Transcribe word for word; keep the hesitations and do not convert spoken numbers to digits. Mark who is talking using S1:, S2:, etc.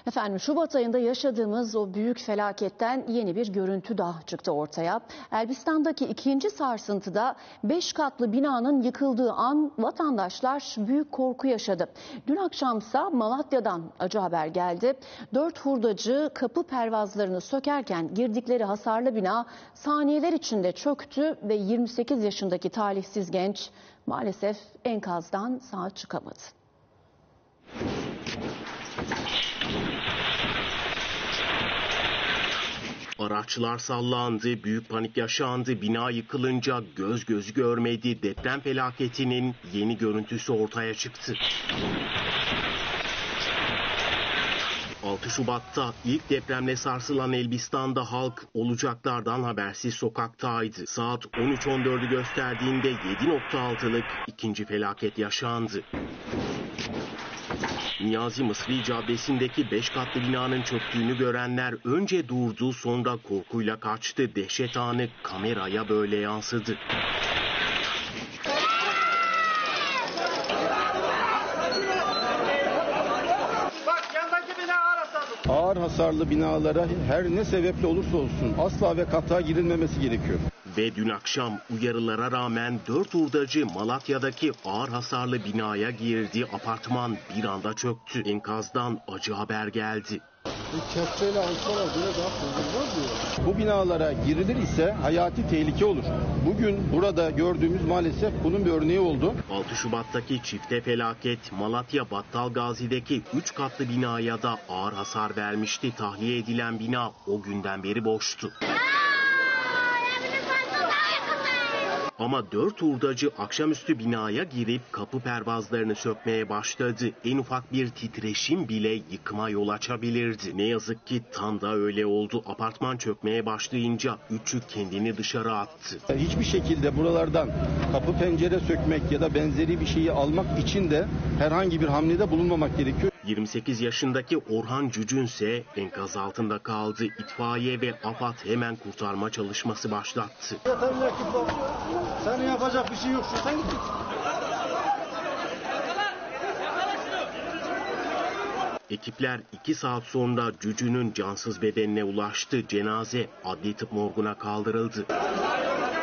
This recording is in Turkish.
S1: Efendim Şubat ayında yaşadığımız o büyük felaketten yeni bir görüntü daha çıktı ortaya. Elbistan'daki ikinci sarsıntıda beş katlı binanın yıkıldığı an vatandaşlar büyük korku yaşadı. Dün akşamsa Malatya'dan acı haber geldi. Dört hurdacı kapı pervazlarını sökerken girdikleri hasarlı bina saniyeler içinde çöktü ve yirmi sekiz yaşındaki talihsiz genç maalesef enkazdan sağ çıkamadı.
S2: Araçlar sallandı, büyük panik yaşandı, bina yıkılınca göz gözü görmedi. Deprem felaketinin yeni görüntüsü ortaya çıktı. altı Şubat'ta ilk depremle sarsılan Elbistan'da halk olacaklardan habersiz sokaktaydı. Saat on üç on dördü gösterdiğinde yedi nokta altılık ikinci felaket yaşandı. Niyazi Mısri Caddesi'ndeki beş katlı binanın çöktüğünü görenler önce durdu, sonra korkuyla kaçtı. Dehşet anı kameraya böyle yansıdı.
S3: Bak yandaki bina ağır hasarlı.
S4: Ağır hasarlı binalara her ne sebeple olursa olsun asla ve kata girilmemesi gerekiyor.
S2: Ve dün akşam uyarılara rağmen dört hurdacı Malatya'daki ağır hasarlı binaya girdi. Apartman bir anda çöktü. Enkazdan acı haber geldi.
S4: Kepçeyle alsalar bile daha fazla diyor. Bu binalara girilir ise hayati tehlike olur. Bugün burada gördüğümüz maalesef bunun bir örneği oldu.
S2: altı Şubat'taki çifte felaket Malatya Battalgazi'deki üç katlı binaya da ağır hasar vermişti. Tahliye edilen bina o günden beri boştu. Ama dört hurdacı akşamüstü binaya girip kapı pervazlarını sökmeye başladı. En ufak bir titreşim bile yıkıma yol açabilirdi. Ne yazık ki tam da öyle oldu. Apartman çökmeye başlayınca üçü kendini dışarı attı.
S4: Hiçbir şekilde buralardan kapı pencere sökmek ya da benzeri bir şeyi almak için de herhangi bir hamlede bulunmamak gerekiyor.
S2: yirmi sekiz yaşındaki Orhan Cücün ise enkaz altında kaldı. İtfaiye ve AFAD hemen kurtarma çalışması başlattı.
S4: Senin yapacak bir şey yok. Sen git.
S2: Ekipler iki saat sonra Cücün'ün cansız bedenine ulaştı. Cenaze adli tıp morguna kaldırıldı.